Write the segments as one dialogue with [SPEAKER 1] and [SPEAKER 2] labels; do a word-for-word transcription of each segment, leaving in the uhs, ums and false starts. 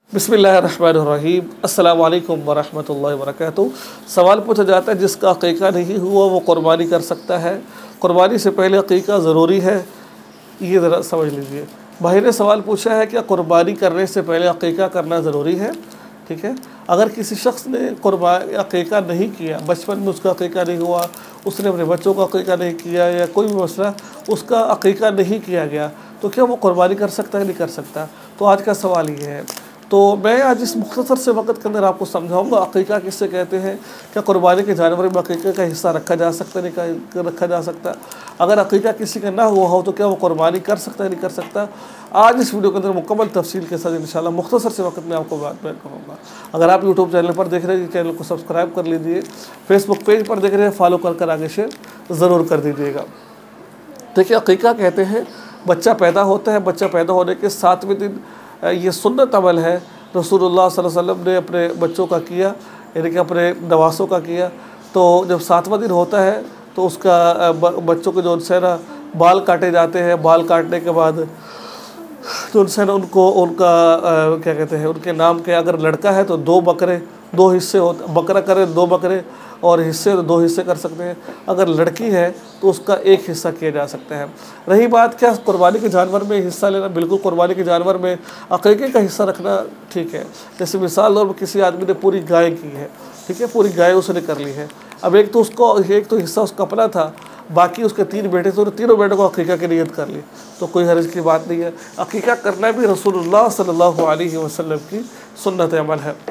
[SPEAKER 1] बिस्मिल्लाहिर्रहमानिर्रहीम। अस्सलामु अलैकुम वरहमतुल्लाहि वबरकातुहू। सवाल पूछा जाता है जिसका अक़ीक़ा नहीं हुआ वो क़ुरबानी कर सकता है? क़ुरबानी से पहले अक़ीक़ा ज़रूरी है? ये ज़रा समझ लीजिए। भाई ने सवाल पूछा है कि क़ुरबानी करने से पहले अक़ीक़ा करना ज़रूरी है। ठीक है, अगर किसी शख्स ने क़ुरबानी अक़ीक़ा नहीं किया, बचपन में उसका अक़ीक़ा नहीं हुआ, उसने अपने बच्चों का अक़ीक़ा नहीं किया या कोई भी मसला उसका अक़ीक़ा नहीं किया गया, तो क्या वो क़ुरबानी कर सकता है? नहीं कर सकता? तो आज का सवाल ये है। तो मैं आज इस मुख्तसर से वक़्त के अंदर आपको समझाऊंगा अक़ीक़ा किससे कहते हैं, क्या क़ुरबानी के जानवर में अक़ीक़ा का हिस्सा रखा जा सकता है, नहीं रखा जा सकता, अगर अक़ीक़ा किसी का ना हुआ हो तो क्या वो क़ुरबानी कर सकता है, नहीं कर सकता। आज इस वीडियो के अंदर मुकम्मल तफसील के साथ इंशाअल्लाह मुख्तसर से वक़्त में आपको बात बयान करूँगा। अगर आप यूट्यूब चैनल पर देख रहे हैं, चैनल को सब्सक्राइब कर लीजिए। फेसबुक पेज पर देख रहे हैं, फॉलो कर कर आगे शेयर ज़रूर कर दीजिएगा। देखिए, अक़ीक़ा कहते हैं बच्चा पैदा होता है, बच्चा पैदा होने के सातवें दिन ये सुन्नत अमल है, रसूलुल्लाह सल्लल्लाहु अलैहि वसल्लम ने अपने बच्चों का किया, यानी कि अपने नवासों का किया। तो जब सातवां दिन होता है तो उसका बच्चों के जो उनसे ना बाल काटे जाते हैं, बाल काटने के बाद तो उनसे ना उनको उनका आ, क्या कहते हैं, उनके नाम के, अगर लड़का है तो दो बकरे, दो हिस्से होते, बकरा करे दो बकरे और हिस्से तो दो हिस्से कर सकते हैं। अगर लड़की है तो उसका एक हिस्सा किया जा सकता है। रही बात क्या क़ुरबानी के जानवर में हिस्सा लेना, बिल्कुल क़ुरबानी के जानवर में अक़ीक़े का हिस्सा रखना ठीक है। जैसे मिसाल तौर पर किसी आदमी ने पूरी गाय की है, ठीक है, पूरी गाय उसने कर ली है। अब एक तो उसको एक तो हिस्सा उसका अपना था, बाकी उसके तीन बेटे थे, तीनों बेटों को अक़ीक़ा की नीयत कर ली, तो कोई हर्ज की बात नहीं है। अक़ीक़ा करना भी रसूलुल्लाह सल्लल्लाहु अलैहि वसल्लम की सुन्नत अमल है।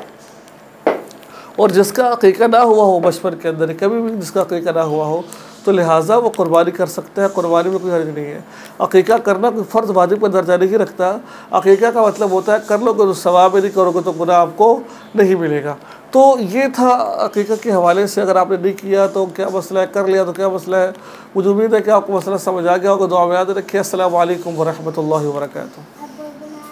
[SPEAKER 1] और जिसका अक़ीक़ा ना हुआ हो बचपन के अंदर, कभी भी जिसका अक़ीक़ा ना हुआ हो, तो लिहाजा वो क़ुरबानी कर सकता है। क़ुरबानी में कोई हर्ज नहीं है। अक़ीक़ा करना कोई फ़र्ज़ वाजिब का दर्जा नहीं रखता। अक़ीक़ा का मतलब होता है कर लोगे तो सवाब, नहीं करोगे तो गुनाह आपको नहीं मिलेगा। तो ये था अक़ीक़ा के हवाले से। अगर आपने नहीं किया तो क्या मसला है, कर लिया तो क्या मसला है। मुझे उम्मीद है कि आपको मसला समझ आ गया होगा। दुआ में याद रखिए। अस्सलामु अलैकुम वरहमतुल्लाहि वबरकातुहू।